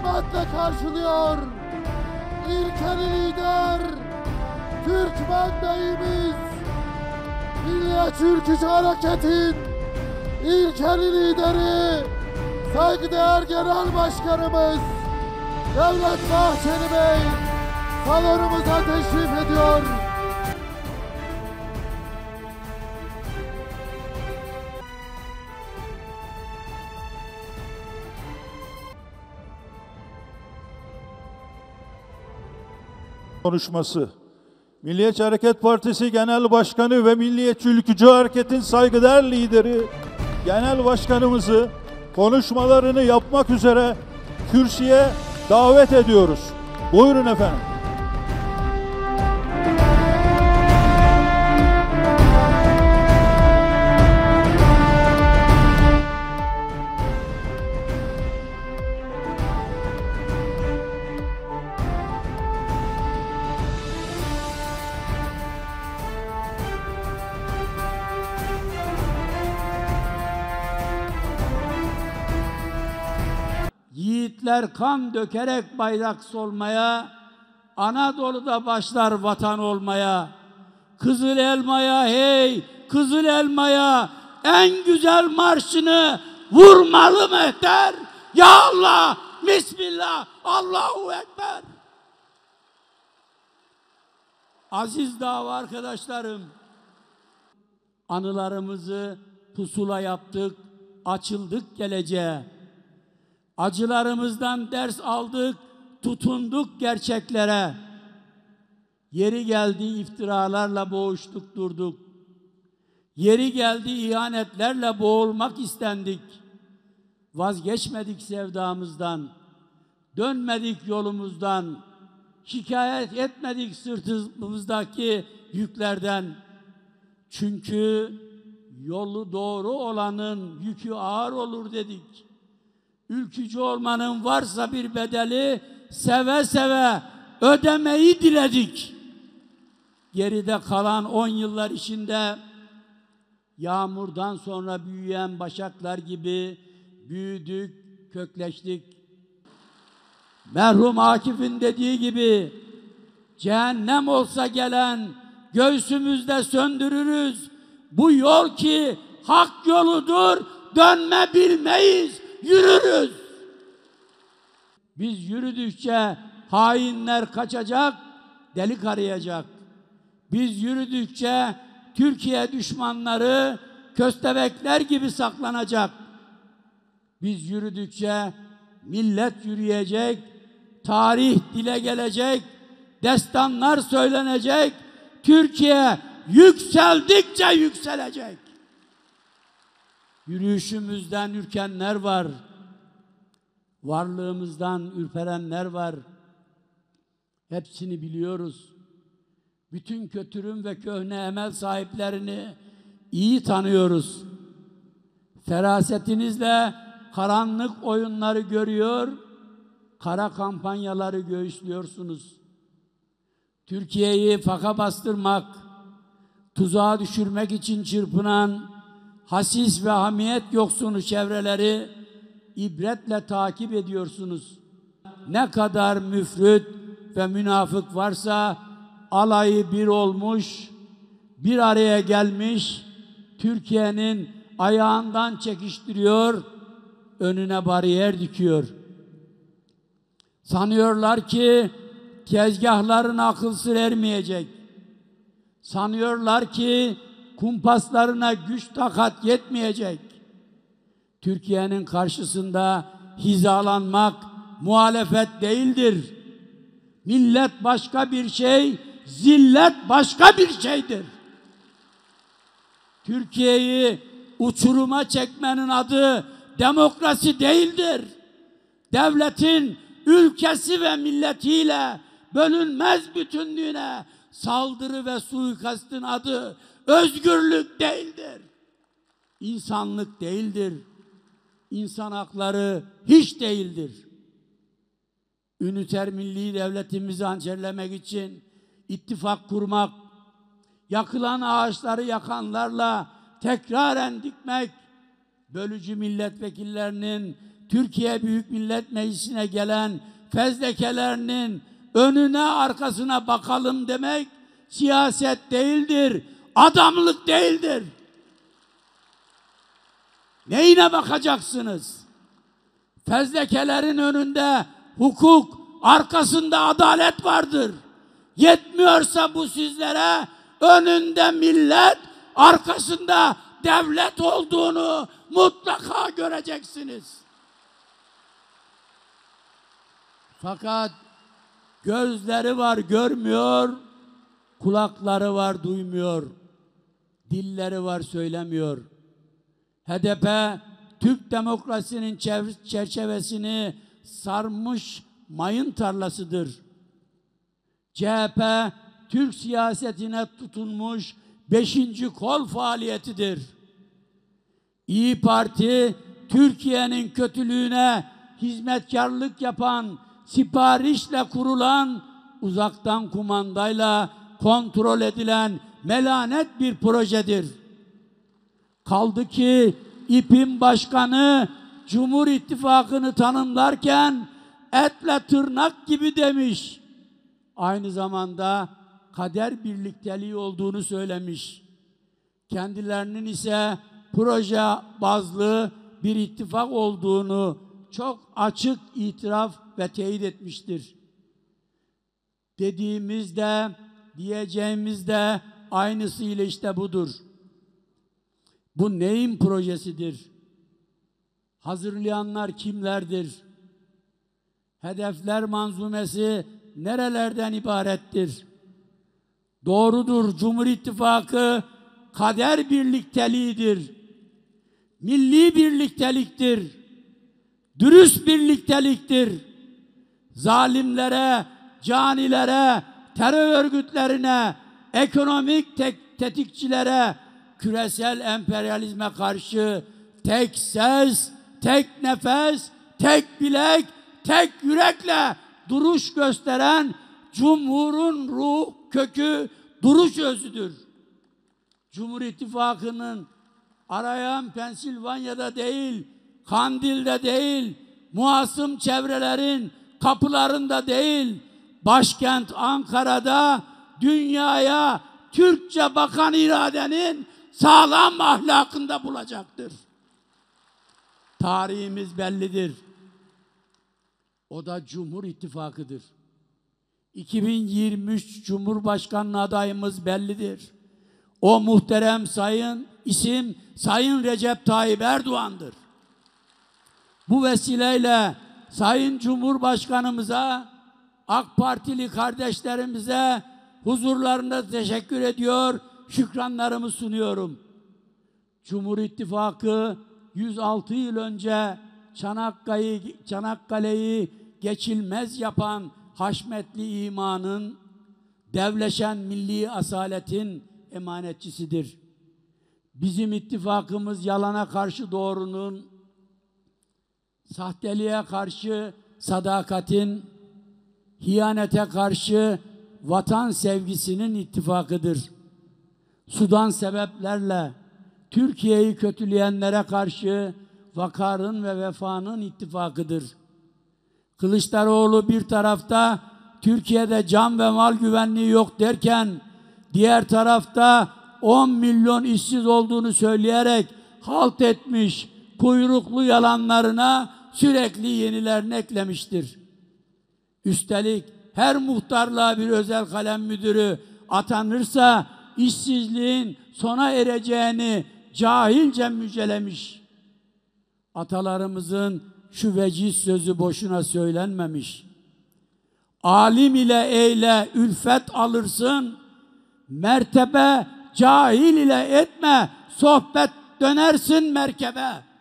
hürmetle karşılıyor. İlkeli lider, Türkmen Beyimiz, Milliyetçi Ülkücü Hareket'in ilkeli lideri, saygıdeğer Genel Başkanımız Devlet Bahçeli Bey salonumuza teşrif ediyor. Konuşması. Milliyetçi Hareket Partisi Genel Başkanı ve Milliyetçi Ülkücü Hareket'in saygıdeğer lideri Genel Başkanımızı konuşmalarını yapmak üzere kürsüye davet ediyoruz. Buyurun efendim. Yiğitler kan dökerek bayrak solmaya, Anadolu'da başlar vatan olmaya. Kızıl elmaya hey, kızıl elmaya, en güzel marşını vurmalı mehter. Ya Allah, Bismillah, Allahu Ekber. Aziz dava arkadaşlarım, anılarımızı pusula yaptık, açıldık geleceğe. Acılarımızdan ders aldık, tutunduk gerçeklere. Yeri geldi iftiralarla boğuştuk durduk. Yeri geldi ihanetlerle boğulmak istendik. Vazgeçmedik sevdamızdan, dönmedik yolumuzdan, şikayet etmedik sırtımızdaki yüklerden. Çünkü yolu doğru olanın yükü ağır olur dedik. Ülkücü olmanın varsa bir bedeli, seve seve ödemeyi diledik. Geride kalan 10 yıllar içinde yağmurdan sonra büyüyen başaklar gibi büyüdük, kökleştik. Merhum Akif'in dediği gibi, cehennem olsa gelen göğsümüzde söndürürüz. Bu yol ki hak yoludur, dönme bilmeyiz. Yürürüz. Biz yürüdükçe hainler kaçacak, delik arayacak. Biz yürüdükçe Türkiye düşmanları köstebekler gibi saklanacak. Biz yürüdükçe millet yürüyecek, tarih dile gelecek, destanlar söylenecek, Türkiye yükseldikçe yükselecek. Yürüyüşümüzden ürkenler var. Varlığımızdan ürperenler var. Hepsini biliyoruz. Bütün kötürüm ve köhne emel sahiplerini iyi tanıyoruz. Ferasetinizle karanlık oyunları görüyor, kara kampanyaları göğüslüyorsunuz. Türkiye'yi faka bastırmak, tuzağa düşürmek için çırpınan hasis ve hamiyet yoksunu çevreleri ibretle takip ediyorsunuz. Ne kadar müfrit ve münafık varsa alayı bir olmuş, bir araya gelmiş, Türkiye'nin ayağından çekiştiriyor, önüne bariyer dikiyor. Sanıyorlar ki tezgahlarına akıl sır ermeyecek. Sanıyorlar ki kumpaslarına güç takat yetmeyecek. Türkiye'nin karşısında hizalanmak muhalefet değildir. Millet başka bir şey, zillet başka bir şeydir. Türkiye'yi uçuruma çekmenin adı demokrasi değildir. Devletin ülkesi ve milletiyle bölünmez bütünlüğüne saldırı ve suikastın adı özgürlük değildir. İnsanlık değildir. İnsan hakları hiç değildir. Üniter milli devletimizi hançerlemek için ittifak kurmak, yakılan ağaçları yakanlarla tekraren dikmek, bölücü milletvekillerinin Türkiye Büyük Millet Meclisi'ne gelen fezlekelerinin önüne arkasına bakalım demek siyaset değildir, adamlık değildir. Neyine bakacaksınız? Fezlekelerin önünde hukuk, arkasında adalet vardır. Yetmiyorsa bu sizlere önünde millet, arkasında devlet olduğunu mutlaka göreceksiniz. Fakat gözleri var görmüyor, kulakları var duymuyor, dilleri var söylemiyor. HDP, Türk demokrasinin çerçevesini sarmış mayın tarlasıdır. CHP, Türk siyasetine tutunmuş 5. kol faaliyetidir. İYİ Parti, Türkiye'nin kötülüğüne hizmetkarlık yapan, siparişle kurulan, uzaktan kumandayla kontrol edilen melanet bir projedir. Kaldı ki İP'in başkanı Cumhur İttifakı'nı tanımlarken etle tırnak gibi demiş. Aynı zamanda kader birlikteliği olduğunu söylemiş. Kendilerinin ise proje bazlı bir ittifak olduğunu çok açık itiraf ve teyit etmiştir. Dediğimizde, diyeceğimizde aynısıyla işte budur. Bu neyin projesidir? Hazırlayanlar kimlerdir? Hedefler manzumesi nerelerden ibarettir? Doğrudur, Cumhur İttifakı kader birlikteliğidir. Milli birlikteliktir. Dürüst birlikteliktir. Zalimlere, canilere, terör örgütlerine, ekonomik tetikçilere, küresel emperyalizme karşı tek ses, tek nefes, tek bilek, tek yürekle duruş gösteren Cumhur'un ruh kökü duruş özüdür. Cumhur İttifakı'nın arayan Pensilvanya'da değil, Kandil'de değil, muasım çevrelerin kapılarında değil, başkent Ankara'da dünyaya Türkçe bakan iradenin sağlam ahlakında bulacaktır. Tarihimiz bellidir. O da Cumhur İttifakı'dır. 2023 Cumhurbaşkanlığı adayımız bellidir. O muhterem Sayın Recep Tayyip Erdoğan'dır. Bu vesileyle Sayın Cumhurbaşkanımıza, AK Partili kardeşlerimize huzurlarında teşekkür ediyor, şükranlarımı sunuyorum. Cumhur İttifakı 106 yıl önce Çanakkale'yi geçilmez yapan haşmetli imanın, devleşen milli asaletin emanetçisidir. Bizim ittifakımız yalana karşı doğrunun, sahteliğe karşı sadakatin, hiyanete karşı vatan sevgisinin ittifakıdır. Sudan sebeplerle Türkiye'yi kötüleyenlere karşı vakarın ve vefanın ittifakıdır. Kılıçdaroğlu bir tarafta Türkiye'de can ve mal güvenliği yok derken, diğer tarafta 10 milyon işsiz olduğunu söyleyerek halt etmiş, kuyruklu yalanlarına sürekli yenilerini eklemiştir. Üstelik her muhtarlığa bir özel kalem müdürü atanırsa işsizliğin sona ereceğini cahilce müjdelemiş. Atalarımızın şu veciz sözü boşuna söylenmemiş. Alim ile eyle ülfet alırsın, mertebe cahil ile etme, sohbet dönersin merkebe.